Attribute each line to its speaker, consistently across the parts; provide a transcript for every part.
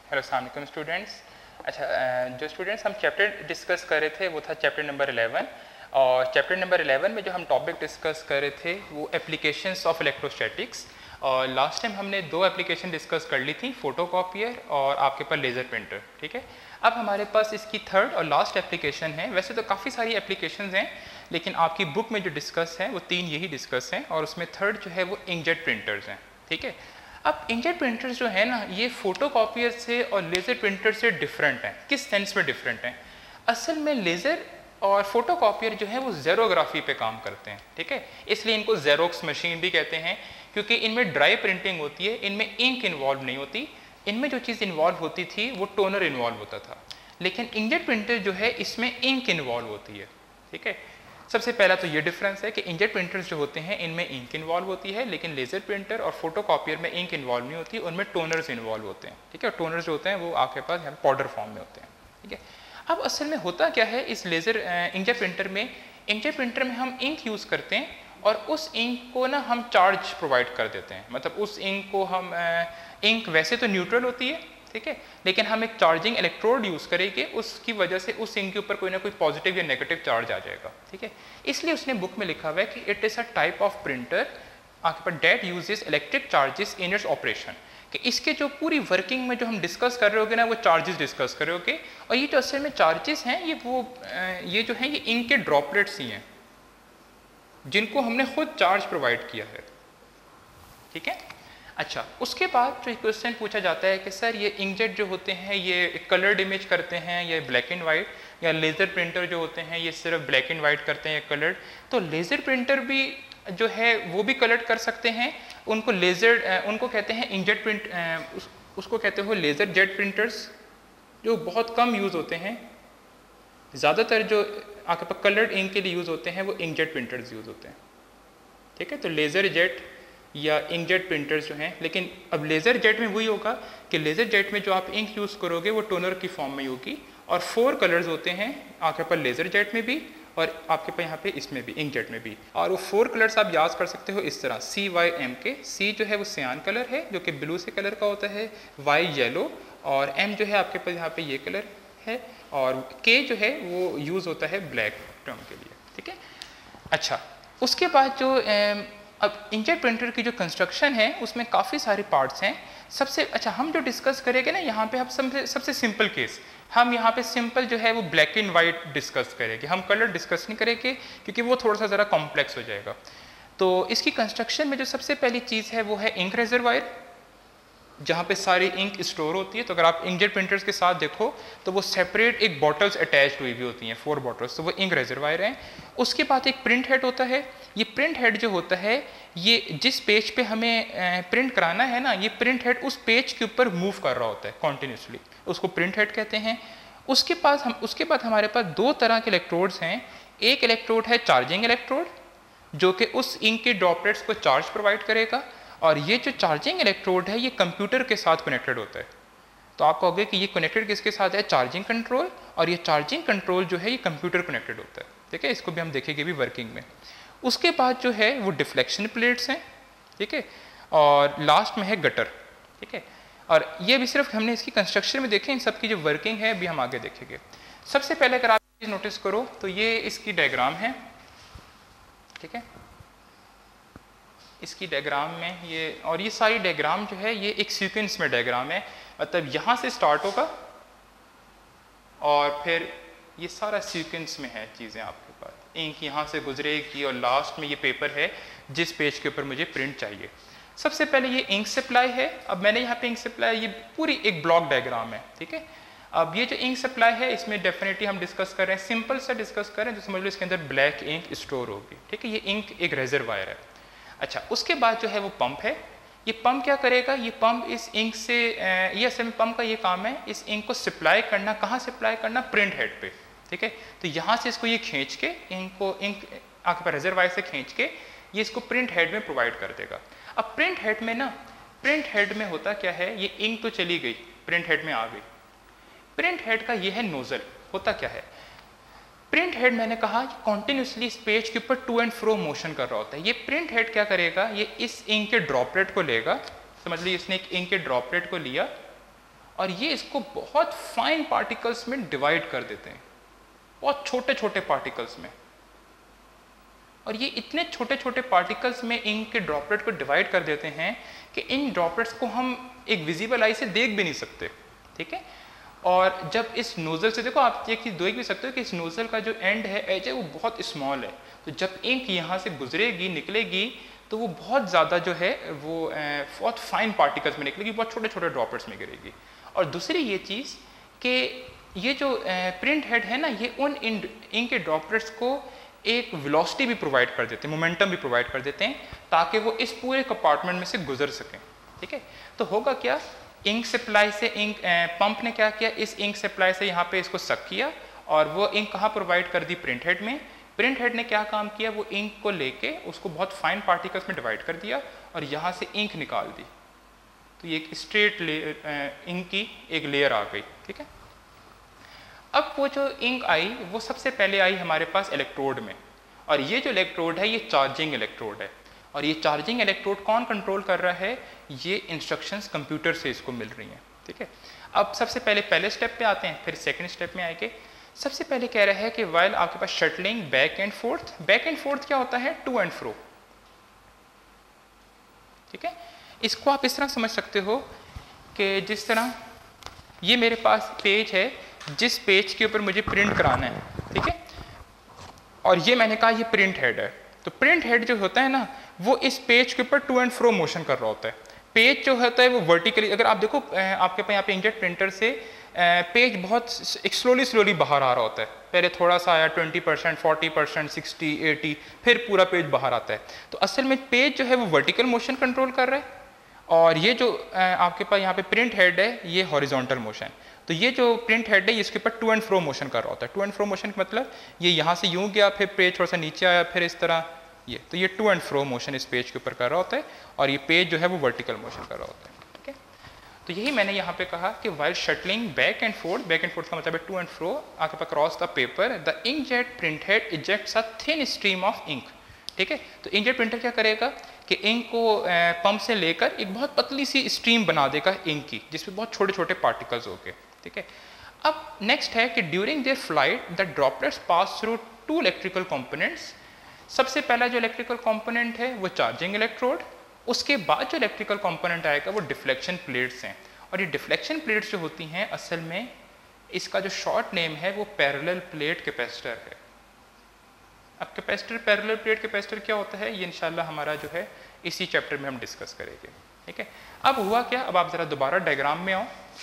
Speaker 1: Hello अस्सलाम वालेकुम students. अच्छा, जो स्टूडेंट्स हम चैप्टर डिस्कस कर रहे थे वो था चैप्टर नंबर 11 और चैप्टर नंबर 11 में जो हम टॉपिक डिस्कस कर रहे थे वो एप्लीकेशंस ऑफ इलेक्ट्रोस्टैटिक्स। और लास्ट टाइम हमने दो एप्लीकेशन डिस्कस कर ली थी, फोटोकॉपियर और आपके पास लेज़र प्रिंटर। ठीक है, अब हमारे पास इसकी थर्ड और लास्ट एप्लीकेशन है। वैसे तो काफ़ी सारी एप्लीकेशंस हैं लेकिन आपकी बुक में जो डिस्कस है वो तीन यही डिस्कस हैं और उसमें थर्ड जो है वो इंकजेट प्रिंटर्स हैं। ठीक है, अब इंकजेट प्रिंटर्स जो है ना ये फोटोकॉपियर से और लेज़र प्रिंटर से डिफरेंट हैं। किस सेंस में डिफरेंट हैं? असल में लेज़र और फोटोकॉपियर जो है वो ज़ेरोग्राफी पे काम करते हैं। ठीक है, इसलिए इनको ज़ेरोक्स मशीन भी कहते हैं क्योंकि इनमें ड्राई प्रिंटिंग होती है, इनमें इंक इन्वॉल्व नहीं होती। इनमें जो चीज़ इन्वॉल्व होती थी वो टोनर इन्वॉल्व होता था, लेकिन इंकजेट प्रिंटर जो है इसमें इंक इन्वॉल्व होती है। ठीक है, सबसे पहला तो ये डिफरेंस है कि इंकजेट प्रिंटर्स जो होते हैं इनमें इंक इन्वॉल्व होती है, लेकिन लेज़र प्रिंटर और फोटोकॉपियर में इंक इन्वॉल्व नहीं होती, उनमें टोनर्स इन्वॉल्व होते हैं। ठीक है, टोनर्स जो होते हैं वो आपके पास यहाँ पाउडर फॉर्म में होते हैं। ठीक है, अब असल में होता क्या है इस लेज़र इंकजेट प्रिंटर में, इंकजेट प्रिंटर में हम इंक यूज़ करते हैं और उस इंक को ना हम चार्ज प्रोवाइड कर देते हैं। मतलब उस इंक को हम इंक वैसे तो न्यूट्रल होती है, ठीक है, लेकिन हम एक चार्जिंग इलेक्ट्रोड यूज़ करेंगे, उसकी वजह से उस इंक के ऊपर कोई ना कोई पॉजिटिव या नेगेटिव चार्ज आ जाएगा। ठीक है, इसलिए उसने बुक में लिखा हुआ है कि it is a type of printer आपके पास that uses electric charges in its operation, कि इसके जो पूरी वर्किंग में जो हम डिस्कस कर रहे होगे ना वो चार्जेस डिस्कस कर रहे होगे। और ये जो असल में चार्जेस हैं ये जो हैं ये इंक के ड्रॉपलेट्स ही हैं जिनको हमने खुद चार्ज प्रोवाइड किया है। ठीक है, अच्छा, उसके बाद जो क्वेश्चन पूछा जाता है कि सर ये इंकजेट जो होते हैं ये कलर्ड इमेज करते हैं या ब्लैक एंड वाइट, या लेज़र प्रिंटर जो होते हैं ये सिर्फ ब्लैक एंड वाइट करते हैं या कलर्ड? तो लेज़र प्रिंटर भी जो है वो भी कलर्ड कर सकते हैं। उनको लेज़र उनको कहते हैं इंकजेट प्रिंट, उसको कहते हो लेज़र जेट प्रिंटर्स, जो बहुत कम यूज़ होते हैं। ज़्यादातर जो आपके पास कलर्ड इंक के लिए यूज़ होते हैं वो इंकजेट प्रिंटर्स यूज़ होते हैं। ठीक है, तो लेज़र जेट या इंकजेट प्रिंटर्स जो हैं, लेकिन अब लेज़र जेट में वही होगा कि लेज़र जेट में जो आप इंक यूज़ करोगे वो टोनर की फॉर्म में होगी और 4 कलर्स होते हैं आपके पास लेज़र जेट में भी और आपके पास यहाँ पे इसमें भी इंकजेट में भी। और वो 4 कलर्स आप याद कर सकते हो इस तरह CYM के। C जो है वो सियान कलर है जो कि ब्लू से कलर का होता है, Y येलो, और M जो है आपके पास यहाँ पे ये कलर है, और K जो है वो यूज़ होता है ब्लैक टर्म के लिए। ठीक है, अच्छा, उसके बाद जो अब इंकजेट प्रिंटर की जो कंस्ट्रक्शन है उसमें काफ़ी सारे पार्ट्स हैं। सबसे अच्छा हम जो डिस्कस करेंगे ना यहाँ पे हम सबसे सिंपल केस, हम यहाँ पे सिंपल जो है वो ब्लैक एंड वाइट डिस्कस करेंगे, हम कलर डिस्कस नहीं करेंगे क्योंकि वो थोड़ा सा ज़रा कॉम्प्लेक्स हो जाएगा। तो इसकी कंस्ट्रक्शन में जो सबसे पहली चीज़ है वो है इंक रेजरवायर, जहाँ पे सारी इंक स्टोर होती है। तो अगर आप इंकजेट प्रिंटर्स के साथ देखो तो वो सेपरेट एक बॉटल्स अटैच्ड हुई भी होती हैं, 4 बॉटल्स, तो वो इंक रेजरवायर हैं। उसके बाद एक प्रिंट हेड होता है। ये प्रिंट हेड जो होता है ये जिस पेज पे हमें प्रिंट कराना है ना, ये प्रिंट हेड उस पेज के ऊपर मूव कर रहा होता है कॉन्टीन्यूसली, उसको प्रिंट हेड कहते हैं। उसके बाद हमारे पास 2 तरह के इलेक्ट्रोड्स हैं। एक इलेक्ट्रोड है चार्जिंग इलेक्ट्रोड जो कि उस इंक के ड्रॉपलेट्स को चार्ज प्रोवाइड करेगा, और ये जो चार्जिंग इलेक्ट्रोड है ये कंप्यूटर के साथ कनेक्टेड होता है। तो आप कहोगे कि ये कनेक्टेड किसके साथ है? चार्जिंग कंट्रोल, और ये चार्जिंग कंट्रोल जो है ये कंप्यूटर कनेक्टेड होता है। ठीक है, इसको भी हम देखेंगे भी वर्किंग में। उसके बाद जो है वो डिफ्लेक्शन प्लेट्स हैं। ठीक है, और लास्ट में है गटर। ठीक है, और ये भी सिर्फ हमने इसकी कंस्ट्रक्शन में देखे, इन सब की जो वर्किंग है अभी हम आगे देखेंगे। सबसे पहले अगर आप चीज़ नोटिस करो तो ये इसकी डायग्राम है। ठीक है, इसकी डायग्राम में ये, और ये सारी डायग्राम जो है ये एक सीक्वेंस में डायग्राम है, मतलब यहाँ से स्टार्ट होगा और फिर ये सारा सीक्वेंस में है चीज़ें आपके पास। इंक यहाँ से गुजरेगी और लास्ट में ये पेपर है जिस पेज के ऊपर मुझे प्रिंट चाहिए। सबसे पहले ये इंक सप्लाई है। अब मैंने यहाँ पे इंक सप्लाई, ये पूरी एक ब्लॉक डायग्राम है। ठीक है, अब ये जो इंक सप्लाई है इसमें डेफिनेटली हम डिस्कस कर रहे हैं, सिंपल सा डिस्कस कर रहे हैं, जो समझ लो इसके अंदर ब्लैक इंक स्टोर होगी। ठीक है, ये इंक एक रेजरवायर है। अच्छा, उसके बाद जो है वो पंप है। ये पंप क्या करेगा? ये पंप इस इंक से ये असल में पंप का ये काम है इस इंक को सप्लाई करना। कहाँ सप्लाई करना? प्रिंट हेड पे। ठीक है, तो यहाँ से इसको ये खींच के इंक आपके पास रेजरवायर से खींच के ये इसको प्रिंट हेड में प्रोवाइड कर देगा। अब प्रिंट हेड में ना, प्रिंट हेड में होता क्या है, ये इंक तो चली गई, प्रिंट हेड में आ गई। प्रिंट हेड का ये है नोजल। होता क्या है, प्रिंट हेड मैंने कहा कॉन्टिन्यूसली इस पेज के ऊपर टू एंड फ्रो मोशन कर रहा होता है। ये प्रिंट हेड क्या करेगा, ये इस इंक के ड्रॉपलेट को लेगा, समझ लीजिए इसने एक इंक के ड्रॉपलेट को लिया और ये इसको बहुत फाइन पार्टिकल्स में डिवाइड कर देते हैं, बहुत छोटे छोटे पार्टिकल्स में। और ये इतने छोटे छोटे पार्टिकल्स में इंक के ड्रॉपलेट को डिवाइड कर देते हैं कि इन ड्रॉपलेट्स को हम एक विजिबल आई से देख भी नहीं सकते, ठीक है। और जब इस नोजल से, देखो आप ये चीज़ देख भी सकते हो कि इस नोजल का जो एंड है, एज है, वो बहुत स्मॉल है। तो जब इंक यहाँ से गुजरेगी, निकलेगी, तो वो बहुत ज़्यादा जो है वो बहुत फाइन पार्टिकल्स में निकलेगी, बहुत छोटे छोटे ड्रॉपलेट्स में गिरेगी। और दूसरी ये चीज़ कि ये जो प्रिंट हेड है ना, ये उन इंक के ड्रॉपलेट्स को एक वेलोसिटी भी प्रोवाइड कर देते हैं, मोमेंटम भी प्रोवाइड कर देते हैं, ताकि वो इस पूरे कंपार्टमेंट में से गुजर सकें, ठीक है। तो होगा क्या, इंक सप्लाई से इंक पंप ने क्या किया, इस इंक सप्लाई से यहाँ पे इसको सक किया और वो इंक कहाँ प्रोवाइड कर दी, प्रिंट हेड में। प्रिंट हेड ने क्या काम किया, वो इंक को लेके उसको बहुत फाइन पार्टिकल्स में डिवाइड कर दिया और यहाँ से इंक निकाल दी। तो ये एक स्ट्रेट इंक की एक लेयर आ गई, ठीक है। अब वो जो इंक आई, वो सबसे पहले आई हमारे पास इलेक्ट्रोड में, और ये जो इलेक्ट्रोड है ये चार्जिंग इलेक्ट्रोड है। और ये चार्जिंग इलेक्ट्रोड कौन कंट्रोल कर रहा है, ये इंस्ट्रक्शंस कंप्यूटर से इसको मिल रही हैं, ठीक है। अब सबसे पहले स्टेप पे आते हैं, फिर सेकंड स्टेप में आएंगे। सबसे पहले कह रहा है कि वाइल आपके पास shuttling back and forth, back and forth क्या होता है, टू एंड फ्रो, ठीक है। इसको आप इस तरह समझ सकते हो कि जिस तरह ये मेरे पास पेज है, जिस पेज के ऊपर मुझे प्रिंट कराना है, ठीक है, और ये मैंने कहा ये प्रिंट हेड है। तो प्रिंट हेड जो होता है ना, वो इस पेज के ऊपर टू एंड फ्रो मोशन कर रहा होता है। पेज जो होता है वो वर्टिकली, अगर आप देखो आपके पास यहाँ पे इंकजेट प्रिंटर से पेज बहुत स्लोली बाहर आ रहा होता है, पहले थोड़ा सा आया 20%, 40%, 60, 80, फिर पूरा पेज बाहर आता है। तो असल में पेज जो है वो वर्टिकल मोशन कंट्रोल कर रहा है, और ये जो आपके पास यहाँ पे प्रिंट हेड है ये हॉरिजॉन्टल मोशन। तो ये जो प्रिंट हेड है इसके ऊपर टू एंड फ्रो मोशन कर रहा होता है। टू एंड फ्रो मोशन का मतलब ये यहाँ से यूँ गया, फिर पेज थोड़ा सा नीचे आया, फिर इस तरह ये, तो ये टू एंड फ्रो मोशन इस पेज के ऊपर कर रहा होता है, और ये पेज जो है वो वर्टिकल मोशन कर रहा होता है, ठीक है। तो यही मैंने यहाँ पे कहा कि while shuttling back and forth का मतलब है टू एंड फ्रो आपके पास cross the paper, the inkjet print head ejects a thin stream of ink, ठीक है। तो इंकजेट प्रिंटर क्या करेगा कि इंक को पंप से लेकर एक बहुत पतली सी स्ट्रीम बना देगा इंक की, जिसमें बहुत छोटे छोटे पार्टिकल्स होंगे, ठीक है। अब नेक्स्ट है कि during their flight the droplets pass through two electrical components. सबसे पहला जो इलेक्ट्रिकल कंपोनेंट है वो चार्जिंग इलेक्ट्रोड, उसके बाद जो इलेक्ट्रिकल कंपोनेंट आएगा वो डिफ्लेक्शन प्लेट्स हैं। और ये डिफ्लेक्शन प्लेट्स जो होती हैं, असल में इसका जो शॉर्ट नेम है वो पैरेलल प्लेट कैपेसिटर है। अब कैपेसिटर, पैरेलल प्लेट कैपेसिटर क्या होता है, ये इंशाल्लाह हमारा जो है इसी चैप्टर में हम डिस्कस करेंगे, ठीक है। अब हुआ क्या, अब आप ज़रा दोबारा डायग्राम में आओ।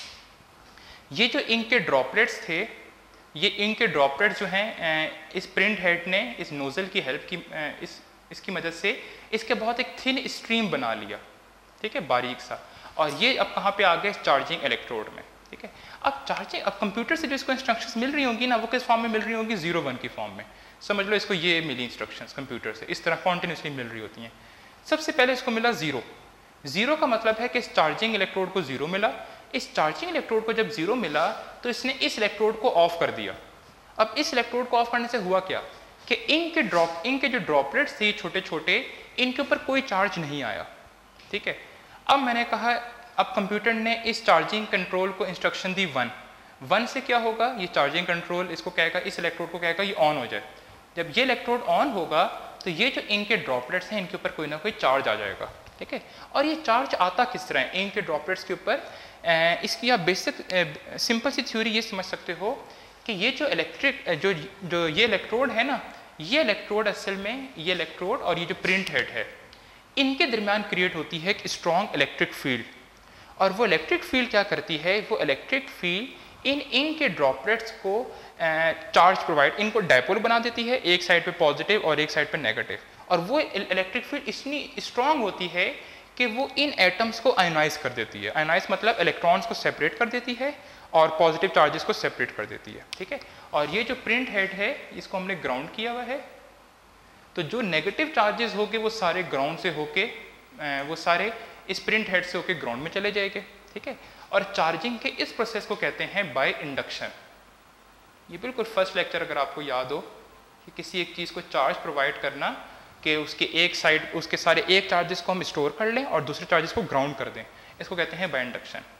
Speaker 1: ये जो इंक के ड्रॉपलेट्स थे, ये इंक के ड्रॉपलेट्स जो हैं इस प्रिंट हेड ने इस नोजल की हेल्प की, इसकी मदद से इसके बहुत एक थिन स्ट्रीम बना लिया, ठीक है, बारीक सा। और ये अब कहाँ पे आ गए, चार्जिंग इलेक्ट्रोड में, ठीक है। अब कंप्यूटर से जो इसको इंस्ट्रक्शंस मिल रही होंगी ना, वो किस फॉर्म में मिल रही होंगी, 0-1 की फॉर्म में। समझ लो इसको ये मिली इंस्ट्रक्शंस कंप्यूटर से, इस तरह कॉन्टिन्यूसली मिल रही होती हैं। सबसे पहले इसको मिला 0 का मतलब है कि इस चार्जिंग इलेक्ट्रोड को 0 मिला। इस चार्जिंग इलेक्ट्रोड को जब 0 मिला तो इसने इस इलेक्ट्रोड को ऑफ कर दिया। अब इस इलेक्ट्रोड को ऑफ करने से हुआ क्या कि इंक के जो ड्रॉपलेट्स थे छोटे छोटे, इनके ऊपर कोई चार्ज नहीं आया, ठीक है। अब मैंने कहा, अब कंप्यूटर ने इस चार्जिंग कंट्रोल को इंस्ट्रक्शन दी 1 से क्या होगा, ये चार्जिंग कंट्रोल इसको कहेगा, इस इलेक्ट्रोड को कहेगा ये ऑन हो जाए। जब ये इलेक्ट्रोड ऑन होगा तो ये जो इंक के ड्रॉपलेट्स हैं इनके ऊपर कोई ना कोई चार्ज आ जाएगा, ठीक है। और ये चार्ज आता किस तरह है इंक के ड्रॉपलेट्स के ऊपर, इसकी आप बेसिक सिंपल सी थ्योरी ये समझ सकते हो कि ये जो जो ये इलेक्ट्रोड है ना, ये इलेक्ट्रोड असल में, ये इलेक्ट्रोड और ये जो प्रिंट हेड है, इनके दरमियान क्रिएट होती है एक स्ट्रॉन्ग इलेक्ट्रिक फील्ड। और वो इलेक्ट्रिक फील्ड क्या करती है, वो इलेक्ट्रिक फील्ड इन इंक के ड्रॉपलेट्स को चार्ज प्रोवाइड, इनको डायपोल बना देती है, एक साइड पे पॉजिटिव और एक साइड पे नेगेटिव। और वो इलेक्ट्रिक फील्ड इतनी स्ट्रॉन्ग होती है कि वो इन एटम्स को आयोनाइज कर देती है। आयोनाइज मतलब इलेक्ट्रॉन्स को सेपरेट कर देती है और पॉजिटिव चार्जेस को सेपरेट कर देती है, ठीक है। और ये जो प्रिंट हेड है इसको हमने ग्राउंड किया हुआ है, तो जो नेगेटिव चार्जेस होंगे वो सारे ग्राउंड से होके, वो सारे इस प्रिंट हेड से होके ग्राउंड में चले जाएंगे, ठीक है। और चार्जिंग के इस प्रोसेस को कहते हैं बाय इंडक्शन। ये बिल्कुल फर्स्ट लेक्चर अगर आपको याद हो कि किसी एक चीज़ को चार्ज प्रोवाइड करना, कि उसके एक साइड, उसके सारे एक चार्जेस को हम स्टोर कर लें और दूसरे चार्जेस को ग्राउंड कर दें, इसको कहते हैं बाय इंडक्शन।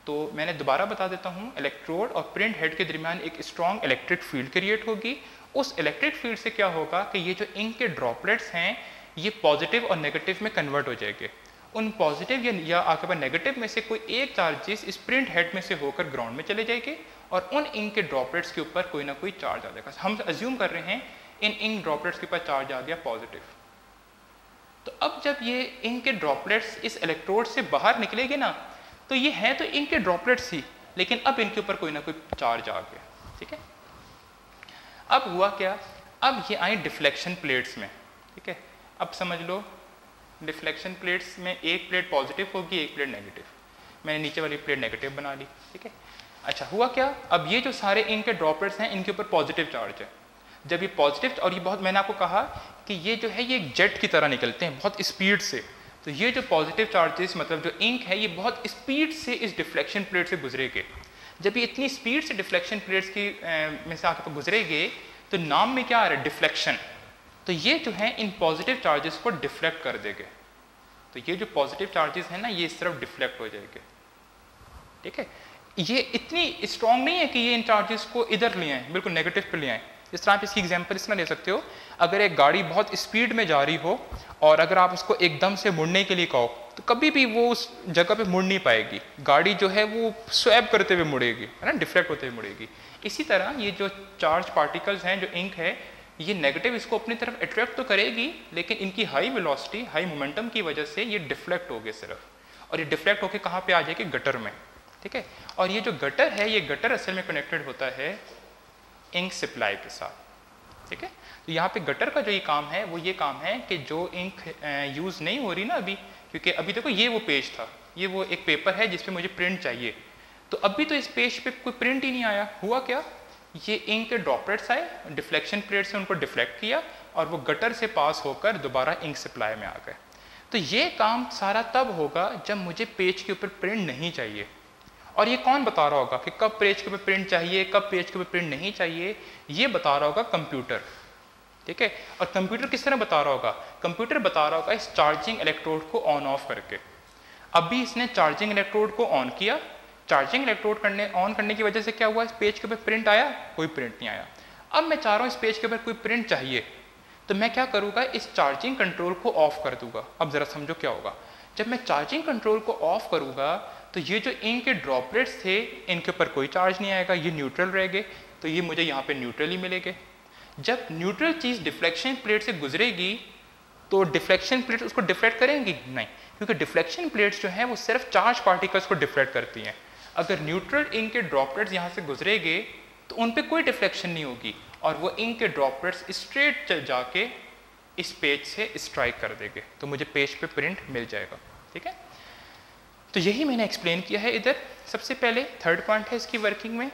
Speaker 1: तो मैंने दोबारा बता देता हूँ, इलेक्ट्रोड और प्रिंट हेड के दरमियान एक स्ट्रॉन्ग इलेक्ट्रिक फील्ड क्रिएट होगी। उस इलेक्ट्रिक फील्ड से क्या होगा कि ये जो इंक के ड्रॉपलेट्स हैं ये पॉजिटिव और नेगेटिव में कन्वर्ट हो जाएंगे। उन पॉजिटिव या आपके पास नेगेटिव में से कोई एक चार्जेस इस प्रिंट हेड में से होकर ग्राउंड में चले जाएंगे और उन इंक के ड्रॉपलेट्स के ऊपर कोई ना कोई चार्ज आ जाएगा। हम अज्यूम कर रहे हैं इन इंक ड्रॉपलेट्स के ऊपर चार्ज आ गया पॉजिटिव। तो अब जब ये इंक के ड्रॉपलेट्स इस इलेक्ट्रोड से बाहर निकलेंगे ना, तो ये हैं तो इंक के ड्रॉपलेट्स ही, लेकिन अब इनके ऊपर कोई ना कोई चार्ज आ गया। ठीक है, अब हुआ क्या, अब ये आए डिफ्लेक्शन प्लेट्स में। ठीक है, अब समझ लो डिफ्लेक्शन प्लेट्स में एक प्लेट पॉजिटिव होगी, एक प्लेट नेगेटिव। मैंने नीचे वाली प्लेट नेगेटिव बना ली। ठीक है, अच्छा हुआ क्या, अब ये जो सारे इंक के ड्रॉपलेट्स हैं इनके ऊपर पॉजिटिव चार्ज है। जब ये पॉजिटिव, और ये बहुत, मैंने आपको कहा कि ये जो है ये एक जेट की तरह निकलते हैं बहुत स्पीड से, तो ये जो पॉजिटिव चार्जेस मतलब जो इंक है ये बहुत स्पीड से इस डिफ्लेक्शन प्लेट से गुजरेगे। जब ये इतनी स्पीड से डिफ्लेक्शन प्लेट्स की में से आके गुजरेगे तो नाम में क्या आ रहा है, डिफ्लेक्शन। तो ये जो है इन पॉजिटिव चार्जेस को डिफ्लेक्ट कर देंगे। तो ये जो पॉजिटिव चार्जेस हैं ना ये इस तरफ डिफ्लेक्ट हो जाएंगे। ठीक है, ये इतनी स्ट्रॉन्ग नहीं है कि ये इन चार्जेस को इधर ले आए, बिल्कुल नेगेटिव पे ले आए। इस तरह आप इसकी एग्जांपल इस तरह ले सकते हो, अगर एक गाड़ी बहुत स्पीड में जा रही हो और अगर आप उसको एकदम से मुड़ने के लिए कहो तो कभी भी वो उस जगह पे मुड़ नहीं पाएगी। गाड़ी जो है वो स्वैप करते हुए मुड़ेगी, है ना, डिफ्लेक्ट होते हुए मुड़ेगी। इसी तरह ये जो चार्ज पार्टिकल्स हैं, जो इंक है, ये नेगेटिव इसको अपनी तरफ अट्रैक्ट तो करेगी, लेकिन इनकी हाई वेलोसिटी, हाई मोमेंटम की वजह से ये डिफ्लेक्ट हो गए सिर्फ, और ये डिफ्लेक्ट होकर कहाँ पे आ जाएगी, गटर में। ठीक है, और ये जो गटर है, ये गटर असल में कनेक्टेड होता है इंक सप्लाई के साथ। ठीक है, तो यहाँ पे गटर का जो ये काम है वो ये काम है कि जो इंक यूज़ नहीं हो रही ना अभी, क्योंकि अभी देखो ये वो पेज था, ये वो एक पेपर है जिस पे मुझे प्रिंट चाहिए, तो अभी तो इस पेज पे कोई प्रिंट ही नहीं आया। हुआ क्या, ये इंक के ड्रॉपलेट्स आए, डिफ्लेक्शन प्लेट से उनको डिफ्लेक्ट किया और वो गटर से पास होकर दोबारा इंक सप्लाई में आ गए। तो ये काम सारा तब होगा जब मुझे पेज के ऊपर प्रिंट नहीं चाहिए। और ये कौन बता रहा होगा कि कब पेज के ऊपर प्रिंट चाहिए, कब पेज के ऊपर प्रिंट नहीं चाहिए, ये बता रहा होगा कंप्यूटर। ठीक है, और कंप्यूटर किस तरह बता रहा होगा, कंप्यूटर बता रहा होगा इस चार्जिंग इलेक्ट्रोड को ऑन ऑफ करके। अभी इसने चार्जिंग इलेक्ट्रोड को ऑन किया, चार्जिंग इलेक्ट्रोड ऑन करने की वजह से क्या हुआ, इस पेज के ऊपर प्रिंट आया, कोई प्रिंट नहीं आया। अब मैं चाह रहा हूँ इस पेज के ऊपर कोई प्रिंट चाहिए, तो मैं क्या करूँगा, इस चार्जिंग कंट्रोल को ऑफ कर दूंगा। अब जरा समझो क्या होगा, जब मैं चार्जिंग कंट्रोल को ऑफ करूँगा तो ये जो इंक के ड्रॉपलेट्स थे इनके ऊपर कोई चार्ज नहीं आएगा, ये न्यूट्रल रहेंगे, तो ये मुझे यहाँ पे न्यूट्रल ही मिलेंगे। जब न्यूट्रल चीज़ डिफ्लेक्शन प्लेट से गुजरेगी तो डिफ्लेक्शन प्लेट उसको डिफ्लेक्ट करेंगी नहीं, क्योंकि डिफ्लेक्शन प्लेट्स जो हैं वो सिर्फ चार्ज पार्टिकल्स को डिफ्लेक्ट करती हैं। अगर न्यूट्रल इंक के ड्रॉपलेट्स यहाँ से गुजरेंगे तो उन पर कोई डिफ्लेक्शन नहीं होगी और वो इंक के ड्रॉपलेट्स स्ट्रेट जाके इस पेज से स्ट्राइक कर देंगे, तो मुझे पेज पे प्रिंट मिल जाएगा। ठीक है, तो यही मैंने एक्सप्लेन किया है इधर। सबसे पहले थर्ड पॉइंट है इसकी वर्किंग में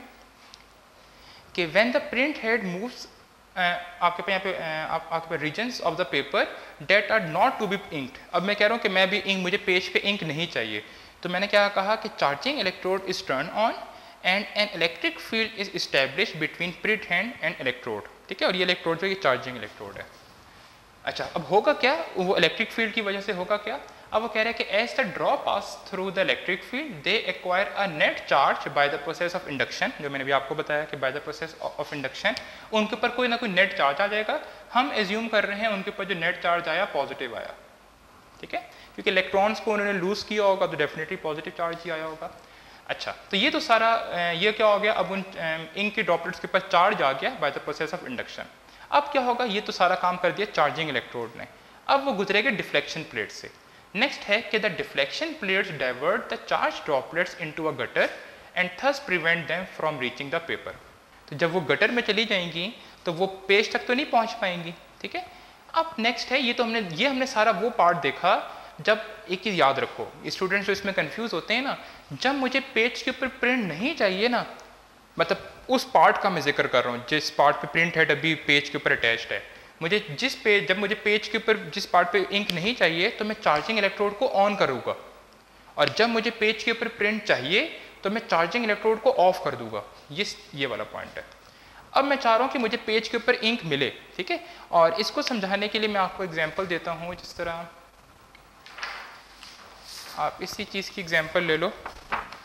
Speaker 1: कि when the print head moves, आपके पे यहाँ पे आपके पे regions of the paper that are not to be inked. अब मैं कह रहा हूँ कि मैं भी इंक, मुझे पेज पे इंक नहीं चाहिए, तो मैंने क्या कहा कि charging electrode is turn on and an electric field is establish between print hand and electrode. ठीक है, और ये इलेक्ट्रोड जो ये चार्जिंग इलेक्ट्रोड है। अच्छा, अब होगा क्या, वो इलेक्ट्रिक फील्ड की वजह से होगा क्या, अब वो कह रहे हैं कि as the draw pass through the electric field they acquire a net charge by the process of induction. जो मैंने भी आपको बताया कि by the process of induction उनके ऊपर कोई ना कोई नेट चार्ज आ जाएगा। हम एज्यूम कर रहे हैं उनके ऊपर जो नेट चार्ज आया पॉजिटिव आया। ठीक है, क्योंकि इलेक्ट्रॉन्स को उन्होंने लूज किया होगा तो डेफिनेटली पॉजिटिव चार्ज ही आया होगा। अच्छा, तो ये तो सारा ये क्या हो गया, अब उन इंक के ड्रॉपलेट्स के पास चार्ज आ गया by the process of induction. अब क्या होगा, ये तो सारा काम कर दिया चार्जिंग इलेक्ट्रोड ने, अब वो गुजरेगा डिफ्लेक्शन प्लेट से। नेक्स्ट है कि the deflection plates divert the charge droplets into a gutter and thus prevent them from reaching the paper. तो जब वो गटर में चली जाएंगी तो वो पेज तक तो नहीं पहुंच पाएंगी। ठीक है, अब नेक्स्ट है, ये हमने सारा वो पार्ट देखा। जब एक चीज़ याद रखो, स्टूडेंट्स जो इसमें कंफ्यूज होते हैं ना, जब मुझे पेज के ऊपर प्रिंट नहीं चाहिए ना, मतलब उस पार्ट का मैं जिक्र कर रहा हूँ जिस पार्ट पे प्रिंट हेड अभी पेज के ऊपर अटैच्ड है, जब मुझे पेज के ऊपर जिस पार्ट पे इंक नहीं चाहिए तो मैं चार्जिंग इलेक्ट्रोड को ऑन करूँगा, और जब मुझे पेज के ऊपर प्रिंट चाहिए तो मैं चार्जिंग इलेक्ट्रोड को ऑफ कर दूंगा। ये वाला पॉइंट है। अब मैं चाह रहा हूँ कि मुझे पेज के ऊपर इंक मिले। ठीक है, और इसको समझाने के लिए मैं आपको एग्जाम्पल देता हूँ। जिस तरह आप इसी चीज़ की एग्जाम्पल ले लो,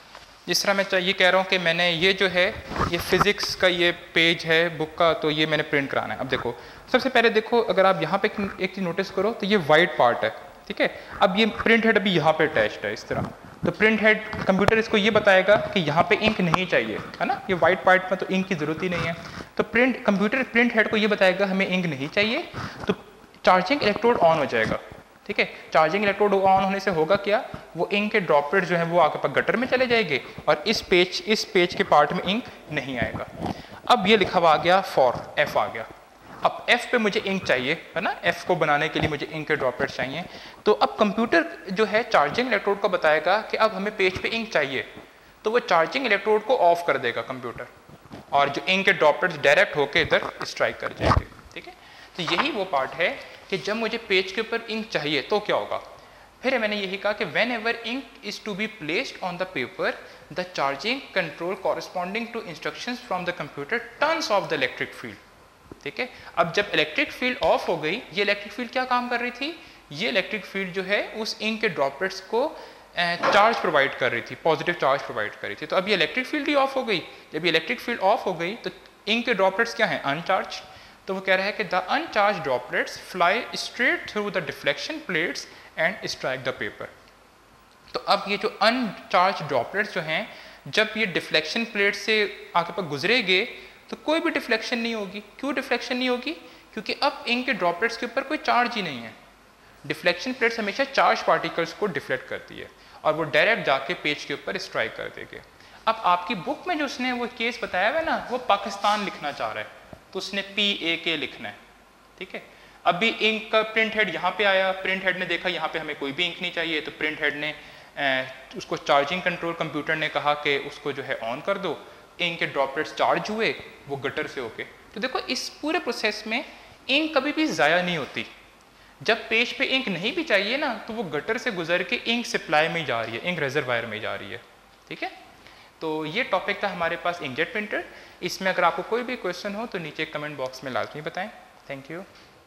Speaker 1: जिस तरह मैं ये कह रहा हूँ कि मैंने ये जो है ये फिज़िक्स का ये पेज है बुक का, तो ये मैंने प्रिंट कराना है। अब देखो सबसे पहले देखो, अगर आप यहाँ पे एक चीज़ नोटिस करो तो ये वाइट पार्ट है, ठीक है। अब ये प्रिंट हेड अभी यहाँ पे अटैच्ड है इस तरह, तो प्रिंट हेड कंप्यूटर इसको ये बताएगा कि यहाँ पे इंक नहीं चाहिए, है ना, ये वाइट पार्ट में तो इंक की ज़रूरत ही नहीं है। तो कंप्यूटर प्रिंट हेड को ये बताएगा हमें इंक नहीं चाहिए, तो चार्जिंग इलेक्ट्रोड ऑन हो जाएगा, ठीक है। चार्जिंग इलेक्ट्रोड ऑन होने से होगा क्या, वो इंक के ड्रॉपलेट जो है वो आगे पर गटर में चले जाएंगे और इस पेज के पार्ट में इंक नहीं आएगा। अब ये लिखा हुआ आ गया फॉर, एफ आ गया। अब एफ पे मुझे इंक चाहिए, है ना, एफ को बनाने के लिए मुझे इंक के ड्रॉपलेट्स चाहिए। तो अब कंप्यूटर जो है चार्जिंग इलेक्ट्रोड को बताएगा कि अब हमें पेज पे इंक चाहिए, तो वो चार्जिंग इलेक्ट्रोड को ऑफ कर देगा कंप्यूटर, और जो इंक के ड्रॉपलेट्स डायरेक्ट होकर इधर स्ट्राइक कर जाएंगे, ठीक है। तो यही वो पार्ट है कि जब मुझे पेज के ऊपर इंक चाहिए तो क्या होगा। फिर मैंने यही कहा कि whenever ink is to be placed on the paper, the charging control corresponding to instructions from the computer turns off the electric field, ठीक है। अब जब इलेक्ट्रिक फील्ड ऑफ हो गई, ये इलेक्ट्रिक फील्ड क्या काम कर रही थी, ये इलेक्ट्रिक फील्ड जो है उस इंक के ड्रॉपलेट्स को चार्ज प्रोवाइड कर रही थी, पॉजिटिव चार्ज प्रोवाइड कर रही थी। तो अब ये इलेक्ट्रिक फील्ड ही ऑफ हो गई। जब ये इलेक्ट्रिक फील्ड ऑफ हो गई तो इंक के ड्रॉपलेट्स क्या हैं, अनचार्ज। तो वो कह रहा है कि the uncharge droplets fly straight through the deflection plates and strike the paper. तो अब ये जो अनचार्ज ड्रॉपलेट्स जो हैं, जब ये डिफ्लेक्शन प्लेट से आगे पर गुजरेंगे तो कोई भी डिफ्लेक्शन नहीं होगी। क्यों डिफ्लेक्शन नहीं होगी, क्योंकि अब इंक के ड्रॉपलेट्स के ऊपर कोई चार्ज ही नहीं है। डिफ्लेक्शन प्लेट्स हमेशा चार्ज पार्टिकल्स को डिफ्लेक्ट करती है और वो डायरेक्ट जाके पेज के ऊपर स्ट्राइक कर देंगे। अब आपकी बुक में जो उसने वो केस बताया हुआ है ना, वो पाकिस्तान लिखना चाह रहा है, तो उसने PAK लिखना है, ठीक है। अभी इंक का प्रिंट हेड यहाँ पे आया, प्रिंट हेड ने देखा यहाँ पे हमें कोई भी इंक नहीं चाहिए, तो प्रिंट हेड ने उसको चार्जिंग कंट्रोल कंप्यूटर ने कहा कि उसको जो है ऑन कर दो। इंक के ड्रॉपलेट्स चार्ज हुए वो गटर से होके। तो देखो इस पूरे प्रोसेस में इंक कभी भी ज़ाया नहीं होती। जब पेज पे इंक नहीं भी चाहिए ना, तो वो गटर से गुजर के इंक सप्लाई में जा रही है, इंक रिजर्वायर में जा रही है, ठीक है। तो ये टॉपिक था हमारे पास इंकजेट प्रिंटर। इसमें अगर आपको कोई भी क्वेश्चन हो तो नीचे कमेंट बॉक्स में लाजमी बताएं। Thank you.